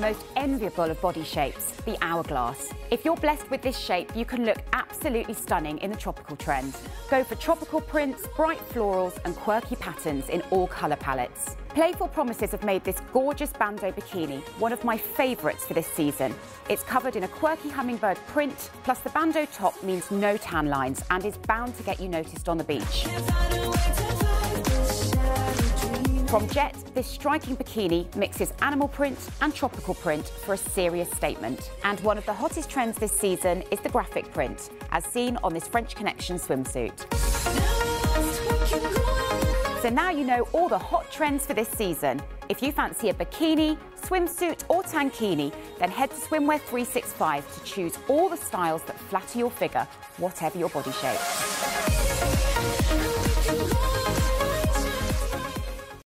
most enviable of body shapes, the hourglass. If you're blessed with this shape, you can look absolutely stunning in the tropical trend. Go for tropical prints, bright florals and quirky patterns in all colour palettes. Playful Promises have made this gorgeous bandeau bikini one of my favourites for this season. It's covered in a quirky hummingbird print, plus the bandeau top means no tan lines and is bound to get you noticed on the beach. From Jet, this striking bikini mixes animal print and tropical print for a serious statement. And one of the hottest trends this season is the graphic print, as seen on this French Connection swimsuit. So now you know all the hot trends for this season. If you fancy a bikini, swimsuit or tankini, then head to Swimwear 365 to choose all the styles that flatter your figure, whatever your body shape.